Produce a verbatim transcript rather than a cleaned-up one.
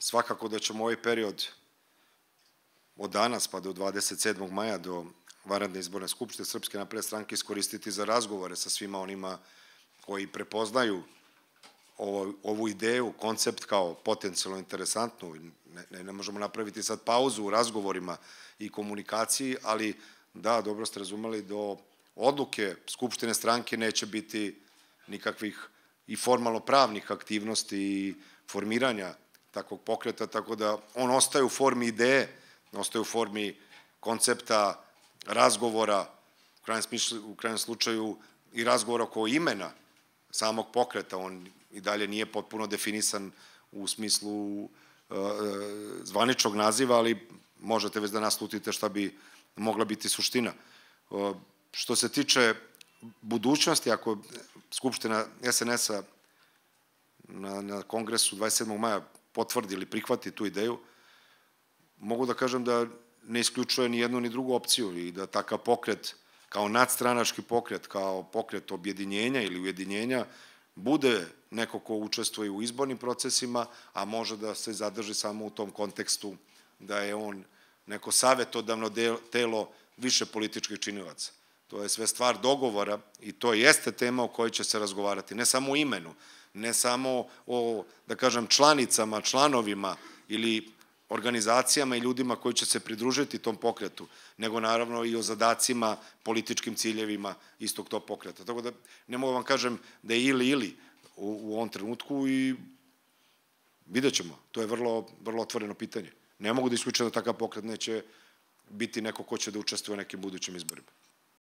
svakako da ćemo ovaj period od danas pa do dvadeset sedmog maja, do vanredne izborne skupštine Srpske napredne stranke iskoristiti za razgovore sa svima onima koji prepoznaju ovu ideju, koncept kao potencijalno interesantnu. Ne možemo napraviti sad pauzu u razgovorima i komunikaciji, ali da, dobro ste razumeli, do odluke Skupštine stranke neće biti nikakvih i formalno pravnih aktivnosti i formiranja takvog pokreta, tako da on ostaje u formi ideje, ostaje u formi koncepta, razgovora, u krajnjem slučaju i razgovora oko imena samog pokreta. On i dalje nije potpuno definisan u smislu zvaničnog naziva, ali možete već da naslutite šta bi mogla biti suština. Što se tiče budućnosti, ako Skupština es en es-a na kongresu dvadeset sedmog maja potvrdi ili prihvati tu ideju, mogu da kažem da ne isključuje ni jednu ni drugu opciju i da takav pokret, kao nadstranački pokret, kao pokret objedinjenja ili ujedinjenja, bude neko ko učestvuje u izbornim procesima, a može da se zadrži samo u tom kontekstu da je on neko savjetodavno telo više političkih činilaca. To je sve stvar dogovora i to jeste tema o kojoj će se razgovarati, ne samo o imenu, ne samo o, da kažem, članicama, članovima ili organizacijama i ljudima koji će se pridružiti tom pokretu, nego naravno i o zadacima, političkim ciljevima istog tog pokreta. Tako da ne mogu vam kažem da je ili ili u ovom trenutku i vidjet ćemo. To je vrlo, vrlo otvoreno pitanje. Ne mogu da isključujem da takav pokret neće biti neko ko će da učestvuje u nekim budućim izborima.